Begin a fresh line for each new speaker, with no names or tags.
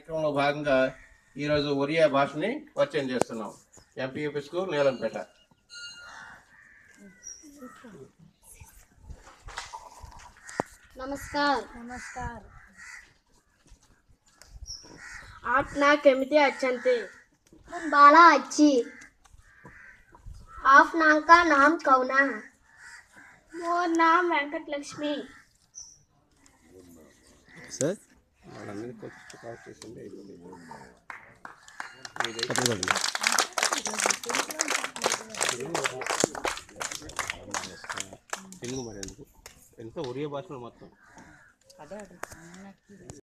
కార్యక్రమంలో భాగంగా ఈరోజు ఒరియా భాషని పరిచయం చేస్తున్నాం. MPUPS school Neelampeta.
नमस्कार। नमस्कार। आप ना केमिति अच्छे?
बाला अच्छी।
आप ना का नाम कौना?
मोर नाम वेंकट लक्ष्मी।
सर తెలుగు మరి ఎందుకు ఒరియా భాషలో మొత్తం